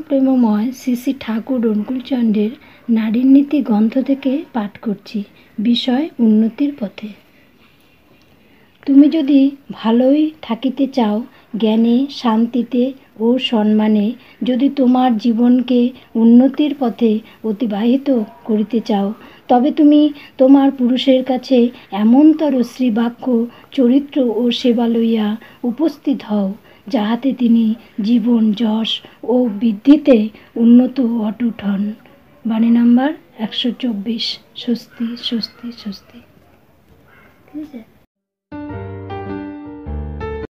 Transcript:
প্রেমময় শ্রী শ্রী ঠাকুর অনুকূলচন্দ্রের নারীর নীতি গ্রন্থ থেকে পাঠ করছি। বিষয় উন্নতির পথে। তুমি যদি ভালোই থাকিতে চাও, জ্ঞানে, শান্তিতে ও সম্মানে যদি তোমার জীবনকে উন্নতির পথে অতিবাহিত করিতে চাও, তবে তুমি তোমার পুরুষের কাছে এমনতর শ্রীবাক্য, চরিত্র ও সেবা লইয়া উপস্থিত হও, যাহাতে তিনি জীবন, যশ ও বৃদ্ধিতে উন্নত অটুট হন। বাণী নাম্বার 124। স্বস্তি, স্বস্তি, স্বস্তি। ঠিক আছে।